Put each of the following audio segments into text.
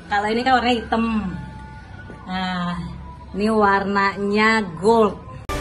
Kalau ini kan warnanya hitam. Nah, ini warnanya gold.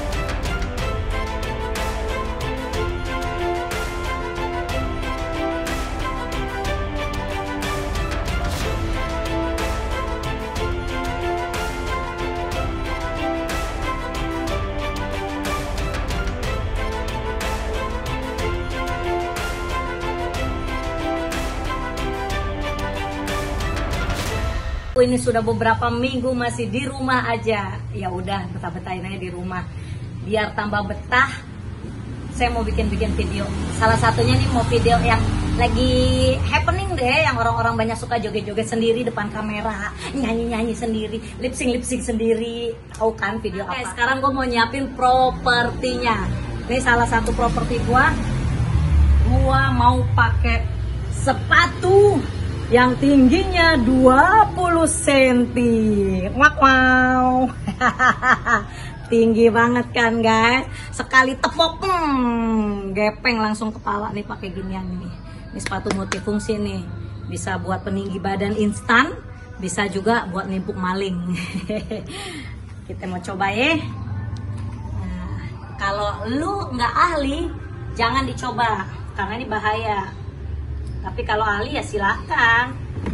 Ini sudah beberapa minggu masih di rumah aja. Ya udah, betah-betahin aja di rumah. Biar tambah betah, saya mau bikin video. Salah satunya nih mau video yang lagi happening deh, yang orang-orang banyak suka joget-joget sendiri depan kamera, nyanyi-nyanyi sendiri, lip-sync sendiri. Tahu kan video apa? Oke, sekarang gue mau nyiapin propertinya. Ini salah satu properti gua mau pakai sepatu yang tingginya 20 cm. Wow. Tinggi banget kan guys. Sekali tepok gepeng langsung kepala nih pakai ginian nih. Ini sepatu multifungsi nih. Bisa buat peninggi badan instan, bisa juga buat nimpuk maling. Kita mau coba ya. Nah, kalau lu nggak ahli jangan dicoba karena ini bahaya. Tapi kalau ahli ya silakan.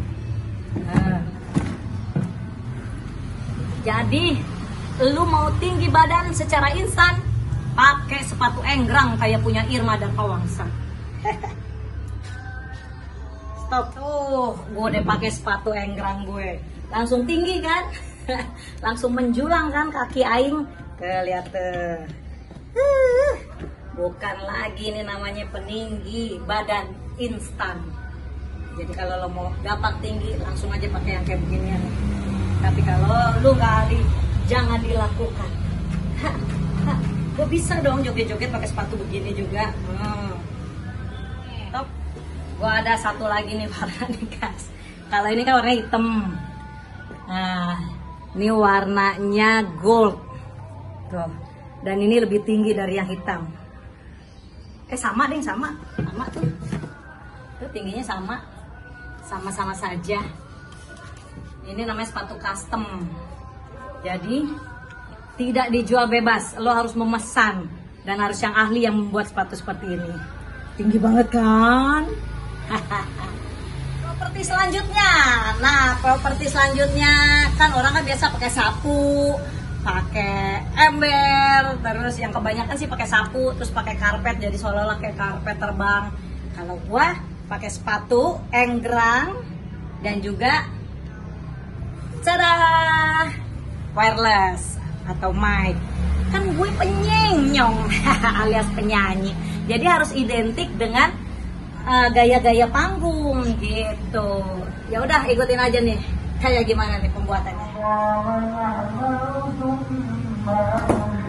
Jadi lu mau tinggi badan secara instan, pakai sepatu enggrang kayak punya Irma dan Pawangsa. Stop tuh, gue udah pakai sepatu enggrang gue, langsung tinggi kan, langsung menjulang kan kaki aing, kelihatan. Bukan lagi nih namanya peninggi badan instan. Jadi kalau lo mau gampang tinggi langsung aja pakai yang kayak beginian. Tapi kalau lo nggak ahli jangan dilakukan. Gue bisa dong joget-joget pakai sepatu begini juga. Top. Gue ada satu lagi nih warna nih guys. Kalau ini kan warnanya hitam. Nah, ini warnanya gold. Tuh. Dan ini lebih tinggi dari yang hitam. Sama deh, sama tuh. Tuh tingginya sama-sama saja. Ini namanya sepatu custom. Jadi tidak dijual bebas, lo harus memesan dan harus yang ahli yang membuat sepatu seperti ini. Tinggi banget kan? Properti selanjutnya. Nah, properti selanjutnya kan orang kan biasa pakai sapu, pakai ember, terus yang kebanyakan sih pakai sapu, terus pakai karpet, jadi seolah-olah kayak karpet terbang. Kalau gua pakai sepatu enggrang dan juga wireless atau mic. Kan gue penyenyong alias penyanyi, jadi harus identik dengan gaya-gaya panggung gitu. Ya udah, ikutin aja nih kayak gimana nih pembuatannya.